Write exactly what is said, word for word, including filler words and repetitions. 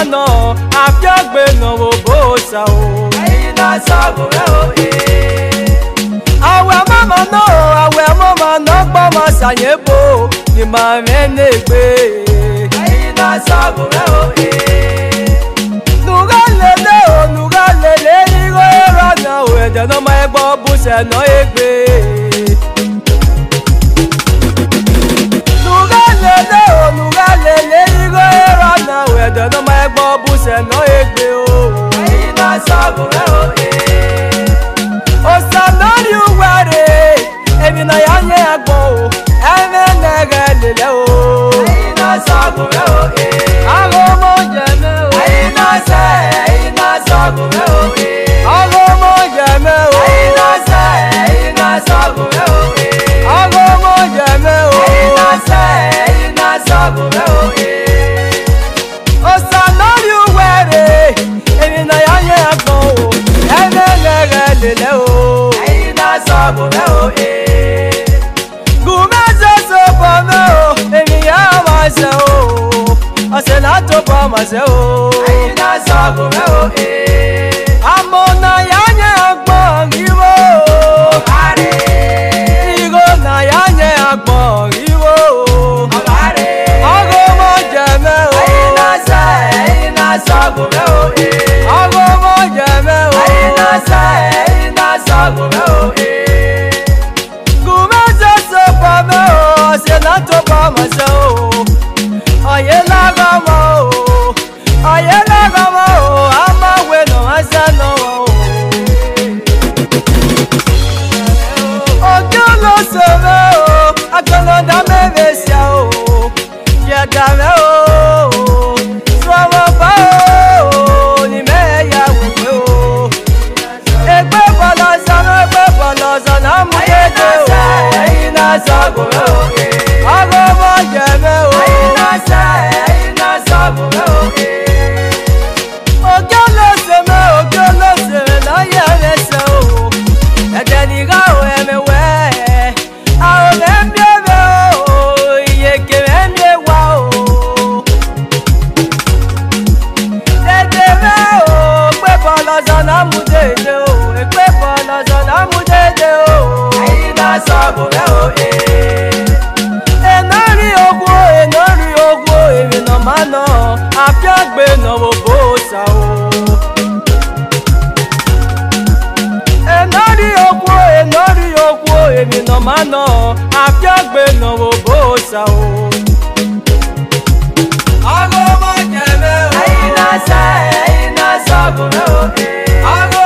mano afiagbe no bosa o ina sago e o e awe mama no awe mama no pa ma sanyebo ni ma menegbe ina sago e o e nuga lele o nuga lele iro rana o e de no ma egbo bu se no egbe nuga lele o nuga lele iro rana o e de no ma egbo bu se no egbe o ina sago e o e o sanori uware ebi na ya nye agbo eme nege lele o ina sago e o e ago mo jeme o ina se ina sago e o e ago mo jeme o ina se ina sago e o e ago mo jeme o ina se ina sago e o e o sanori uware ebi na ya nye agbo eme nege lele o ina sago e o e ase na to pa ma se o ina sago me o e amona ya nye agbon iwo are igo na ya nye agbon iwo are ago mo je me o ina se ina sago me o e ago mo je me o ina se ina sago me o e gume se so pa me o ase na to pa ma se o aye la gama o aye la gama o ama we no asa no o ojo lo se me o agolo da me besia o ya da me o swawo ba o ni me ya we o egbe bala sa no egbe bala sa na mu de o ina sago o ago mo je me o ina sa ina sago o ojo lo se me ojo lo se me na ya me se o e de ni ga o e me we a o me mbie me o iye ke me mbie wa o de de me o pe bala za na mu de de o e pe bala za na mu de de o ina sago o e mano afiagbe no bosa o enori okwo enori okwo emi no mano afiagbe no bosa o ago mo jeme o ina se ina sago o e ago